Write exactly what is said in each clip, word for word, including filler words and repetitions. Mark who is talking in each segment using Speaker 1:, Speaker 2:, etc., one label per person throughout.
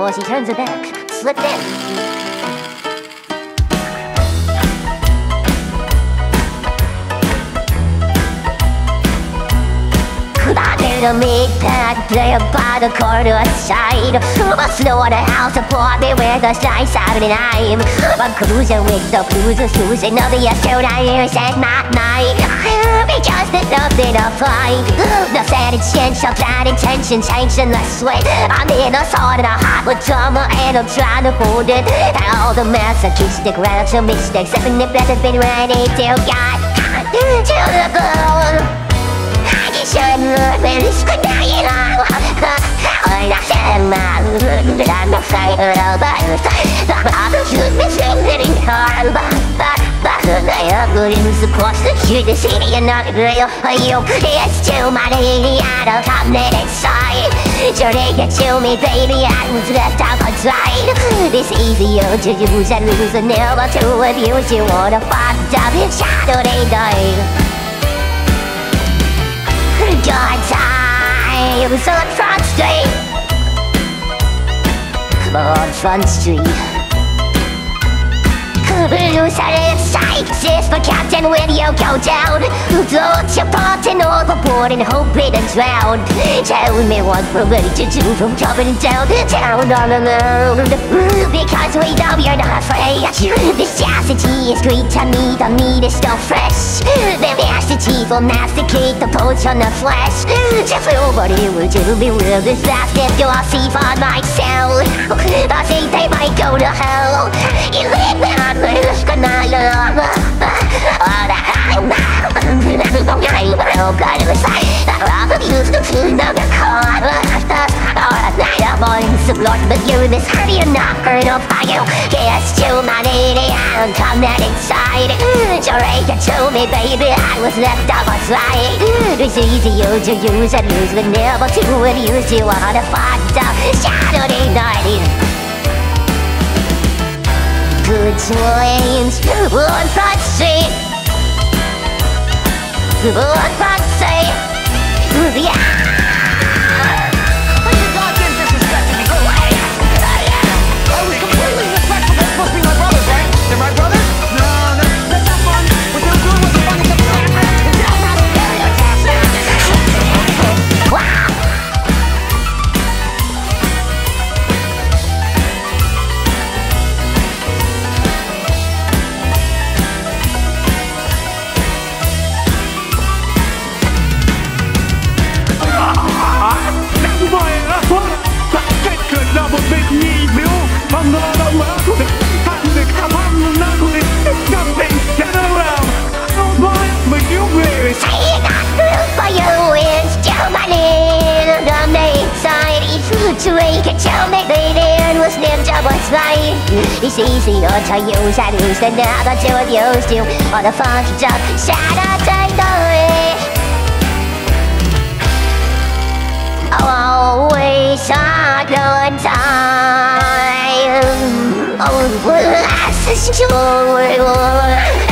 Speaker 1: before she turns her back. Slip in. To meet Pat, play by the corner side. A slaughterhouse apartment with a nice Saturday night. I'm cruising with the blues and snoozing of the yesterday years at my night. Because there's nothing to fight. The sad intention, bad intention, changing the sweat. I'm in a sort of a hot with drama and I'm trying to hold it. All the masochistic raps and mistakes, seven if that's been ready till God to the bone. Shouldn't look at this good now, you know. I'm not saying my good, I'm not saying it but I'm not should be singing hard, but but I am good in the course to shoot the city and not real. You, it's too many, I don't come that inside. So they get to me, baby, I was left out on side. It's easier to use and lose and never to abuse. You wanna fuck up Saturday night. Good times on Front Street. On Front Street. Lose out of sight, sis, but Captain, when you go down, don't you part and overboard and hope it and drown. Tell me what we're ready to do from coming down, down all alone. Because we know you're not afraid. This chastity is great to me, the meat is still fresh. The masterty will masticate the poach on the flesh. Just nobody will do me with this last if you'll see for myself. I think they might go to hell. You live behind me. It's gonna love all the time. I'm used to feel the car. I'm on some Lord, but you're this heavy and not hurt of fire. It's too many, I don't come that inside. So right to me, baby, I was left out on slide. It's easier to use and lose, but never to abuse. You want to find out Saturday night. Good times on Front Street. On Front Street. Yeah.
Speaker 2: Are you goddamn disrespecting me? Go away. I was completely respectful. They're supposed to be my brothers, right? They're my brothers? No, no, that's not fun. What they were doing wasn't fun except for wow.
Speaker 1: It's easier to use and lose than never to abuse you on the fucked up Saturday night. Always a good time. Oh, that's the story.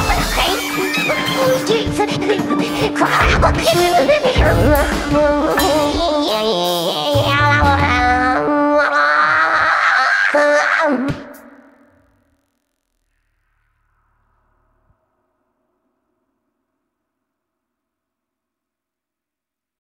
Speaker 2: Crap!